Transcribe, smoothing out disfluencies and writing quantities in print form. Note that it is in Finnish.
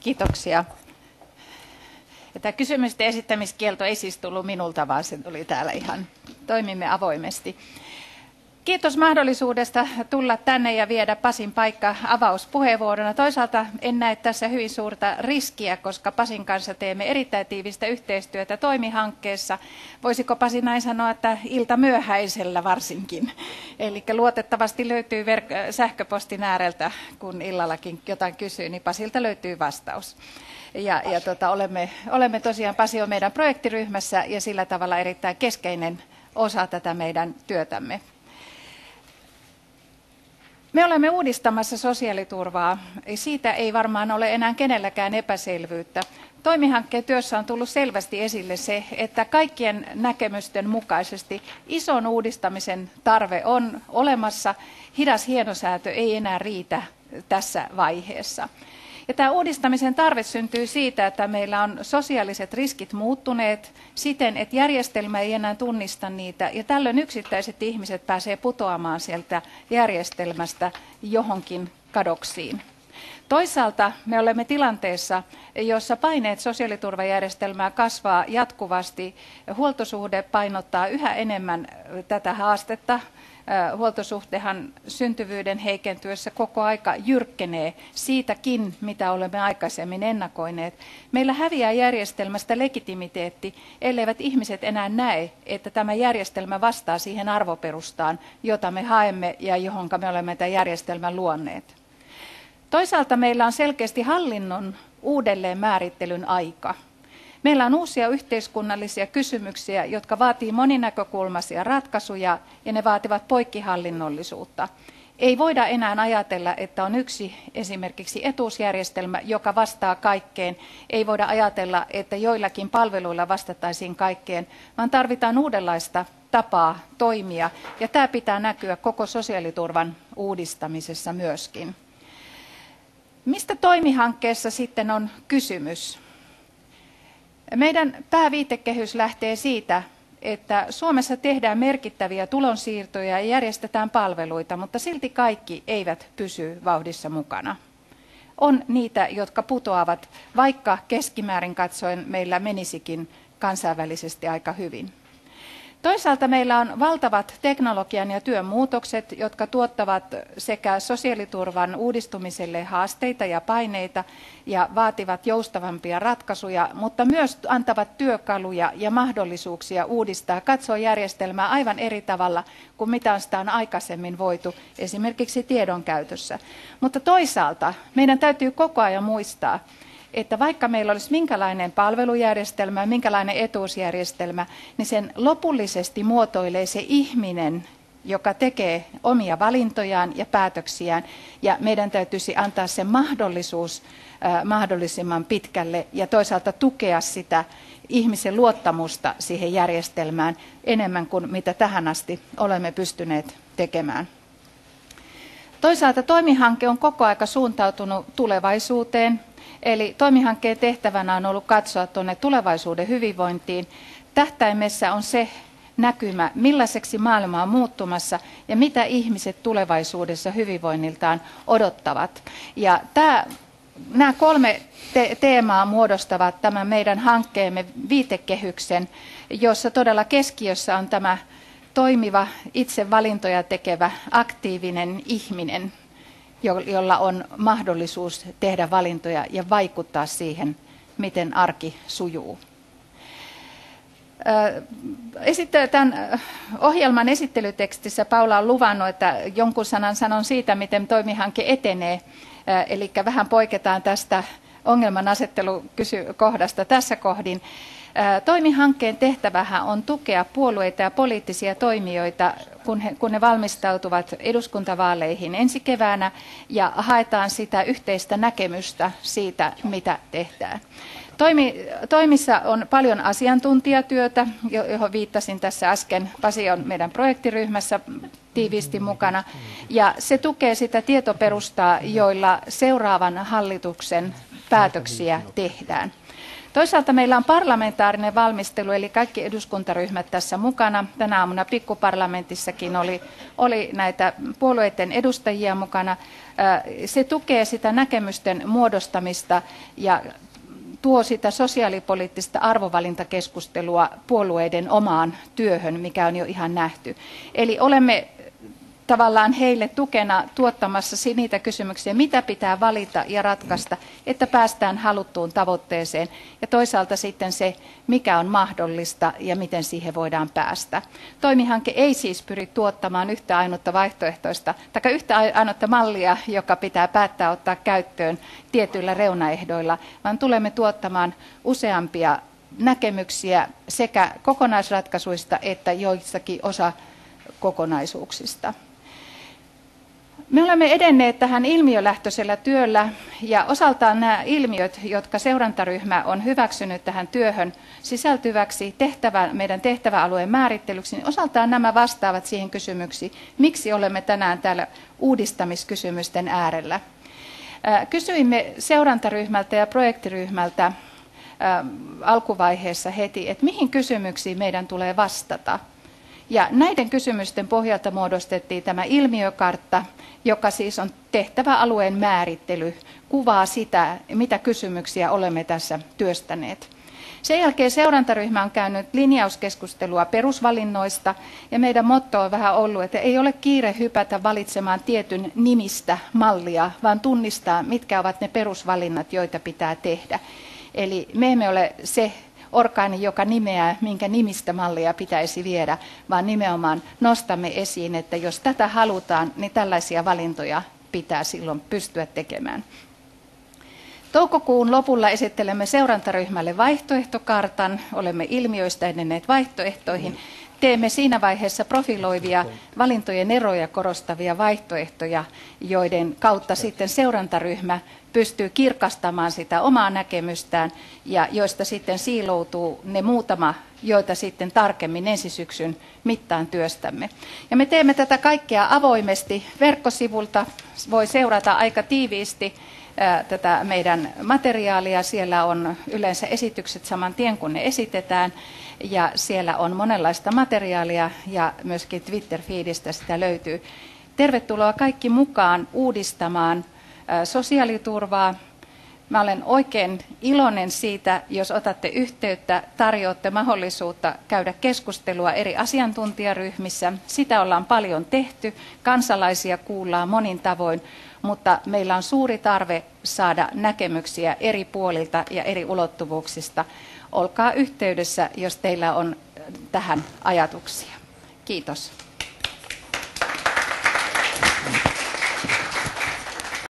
Kiitoksia. Ja tämä kysymysten esittämiskielto ei siis tullut minulta, vaan se tuli täällä ihan, toimimme avoimesti. Kiitos mahdollisuudesta tulla tänne ja viedä Pasin paikka avauspuheenvuorona. Toisaalta en näe tässä hyvin suurta riskiä, koska Pasin kanssa teemme erittäin tiivistä yhteistyötä toimihankkeessa. Voisiko Pasi näin sanoa, että ilta myöhäisellä varsinkin. Eli luotettavasti löytyy sähköpostin ääreltä, kun illallakin jotain kysyy, niin Pasilta löytyy vastaus. Olemme tosiaan, Pasi on meidän projektiryhmässä ja sillä tavalla erittäin keskeinen osa tätä meidän työtämme. Me olemme uudistamassa sosiaaliturvaa. Siitä ei varmaan ole enää kenelläkään epäselvyyttä. Toimihankkeen työssä on tullut selvästi esille se, että kaikkien näkemysten mukaisesti ison uudistamisen tarve on olemassa. Hidas hienosäätö ei enää riitä tässä vaiheessa. Ja tämä uudistamisen tarve syntyy siitä, että meillä on sosiaaliset riskit muuttuneet siten, että järjestelmä ei enää tunnista niitä, ja tällöin yksittäiset ihmiset pääsee putoamaan sieltä järjestelmästä johonkin kadoksiin. Toisaalta me olemme tilanteessa, jossa paineet sosiaaliturvajärjestelmää kasvaa jatkuvasti. Huoltosuhde painottaa yhä enemmän tätä haastetta. Huoltosuhtehan syntyvyyden heikentyessä koko aika jyrkkenee siitäkin, mitä olemme aikaisemmin ennakoineet. Meillä häviää järjestelmästä legitimiteetti, elleivät ihmiset enää näe, että tämä järjestelmä vastaa siihen arvoperustaan, jota me haemme ja johon me olemme tämän järjestelmän luonneet. Toisaalta meillä on selkeästi hallinnon uudelleen määrittelyn aika. Meillä on uusia yhteiskunnallisia kysymyksiä, jotka vaatii moninäkökulmaisia ratkaisuja ja ne vaativat poikkihallinnollisuutta. Ei voida enää ajatella, että on yksi esimerkiksi etuusjärjestelmä, joka vastaa kaikkeen. Ei voida ajatella, että joillakin palveluilla vastattaisiin kaikkeen, vaan tarvitaan uudenlaista tapaa toimia. Ja tämä pitää näkyä koko sosiaaliturvan uudistamisessa myöskin. Mistä toimihankkeessa sitten on kysymys? Meidän pääviitekehys lähtee siitä, että Suomessa tehdään merkittäviä tulonsiirtoja ja järjestetään palveluita, mutta silti kaikki eivät pysy vauhdissa mukana. On niitä, jotka putoavat, vaikka keskimäärin katsoen meillä menisikin kansainvälisesti aika hyvin. Toisaalta meillä on valtavat teknologian ja työn muutokset, jotka tuottavat sekä sosiaaliturvan uudistumiselle haasteita ja paineita ja vaativat joustavampia ratkaisuja, mutta myös antavat työkaluja ja mahdollisuuksia uudistaa, katsoa järjestelmää aivan eri tavalla kuin mitä sitä on aikaisemmin voitu esimerkiksi tiedonkäytössä. Mutta toisaalta meidän täytyy koko ajan muistaa, että vaikka meillä olisi minkälainen palvelujärjestelmä ja minkälainen etuusjärjestelmä, niin sen lopullisesti muotoilee se ihminen, joka tekee omia valintojaan ja päätöksiään. Ja meidän täytyisi antaa se mahdollisuus mahdollisimman pitkälle ja toisaalta tukea sitä ihmisen luottamusta siihen järjestelmään enemmän kuin mitä tähän asti olemme pystyneet tekemään. Toisaalta toimihanke on koko aika suuntautunut tulevaisuuteen. Eli toimihankkeen tehtävänä on ollut katsoa tuonne tulevaisuuden hyvinvointiin. Tähtäimessä on se näkymä, millaiseksi maailma on muuttumassa ja mitä ihmiset tulevaisuudessa hyvinvoinniltaan odottavat. Ja nämä kolme teemaa muodostavat tämän meidän hankkeemme viitekehyksen, jossa todella keskiössä on tämä toimiva, itse valintoja tekevä, aktiivinen ihminen, jolla on mahdollisuus tehdä valintoja ja vaikuttaa siihen, miten arki sujuu. Tämän ohjelman esittelytekstissä Paula on luvannut, että jonkun sanan sanon siitä, miten toimihanke etenee. Eli vähän poiketaan tästä ongelmanasettelukohdasta tässä kohdin. Toimihankkeen tehtävähän on tukea puolueita ja poliittisia toimijoita, kun ne valmistautuvat eduskuntavaaleihin ensi keväänä ja haetaan sitä yhteistä näkemystä siitä, mitä tehdään. Toimissa on paljon asiantuntijatyötä, johon viittasin tässä äsken. Pasi on meidän projektiryhmässä tiiviisti mukana ja se tukee sitä tietoperustaa, joilla seuraavan hallituksen päätöksiä tehdään. Toisaalta meillä on parlamentaarinen valmistelu, eli kaikki eduskuntaryhmät tässä mukana. Tänä aamuna pikkuparlamentissakin oli näitä puolueiden edustajia mukana. Se tukee sitä näkemysten muodostamista ja tuo sitä sosiaalipoliittista arvovalintakeskustelua puolueiden omaan työhön, mikä on jo ihan nähty. Eli olemme tavallaan heille tukena tuottamassa niitä kysymyksiä, mitä pitää valita ja ratkaista, että päästään haluttuun tavoitteeseen. Ja toisaalta sitten se, mikä on mahdollista ja miten siihen voidaan päästä. Toimihanke ei siis pyri tuottamaan yhtä ainutta vaihtoehtoista, tai yhtä ainutta mallia, joka pitää päättää ottaa käyttöön tietyillä reunaehdoilla, vaan tulemme tuottamaan useampia näkemyksiä sekä kokonaisratkaisuista että joistakin osakokonaisuuksista. Me olemme edenneet tähän ilmiölähtöisellä työllä ja osaltaan nämä ilmiöt, jotka seurantaryhmä on hyväksynyt tähän työhön sisältyväksi meidän tehtäväalueen määrittelyksi, niin osaltaan nämä vastaavat siihen kysymyksiin, miksi olemme tänään täällä uudistamiskysymysten äärellä. Kysyimme seurantaryhmältä ja projektiryhmältä alkuvaiheessa heti, että mihin kysymyksiin meidän tulee vastata. Ja näiden kysymysten pohjalta muodostettiin tämä ilmiökartta, joka siis on tehtäväalueen määrittely, kuvaa sitä, mitä kysymyksiä olemme tässä työstäneet. Sen jälkeen seurantaryhmä on käynyt linjauskeskustelua perusvalinnoista ja meidän motto on vähän ollut, että ei ole kiire hypätä valitsemaan tietyn nimistä mallia, vaan tunnistaa, mitkä ovat ne perusvalinnat, joita pitää tehdä. Eli me emme ole se orgaani, joka nimeää, minkä nimistä mallia pitäisi viedä, vaan nimenomaan nostamme esiin, että jos tätä halutaan, niin tällaisia valintoja pitää silloin pystyä tekemään. Toukokuun lopulla esittelemme seurantaryhmälle vaihtoehtokartan, olemme ilmiöistä edenneet vaihtoehtoihin. Teemme siinä vaiheessa profiloivia valintojen eroja korostavia vaihtoehtoja, joiden kautta sitten seurantaryhmä pystyy kirkastamaan sitä omaa näkemystään ja joista sitten siiloutuu ne muutama, joita sitten tarkemmin ensi syksyn mittaan työstämme. Ja me teemme tätä kaikkea avoimesti verkkosivulta, voi seurata aika tiiviisti tätä meidän materiaalia. Siellä on yleensä esitykset saman tien, kun ne esitetään. Ja siellä on monenlaista materiaalia ja myöskin Twitter-feedistä sitä löytyy. Tervetuloa kaikki mukaan uudistamaan sosiaaliturvaa. Mä olen oikein iloinen siitä, jos otatte yhteyttä, tarjoatte mahdollisuutta käydä keskustelua eri asiantuntijaryhmissä. Sitä ollaan paljon tehty, kansalaisia kuullaan monin tavoin, mutta meillä on suuri tarve saada näkemyksiä eri puolilta ja eri ulottuvuuksista. Olkaa yhteydessä, jos teillä on tähän ajatuksia. Kiitos.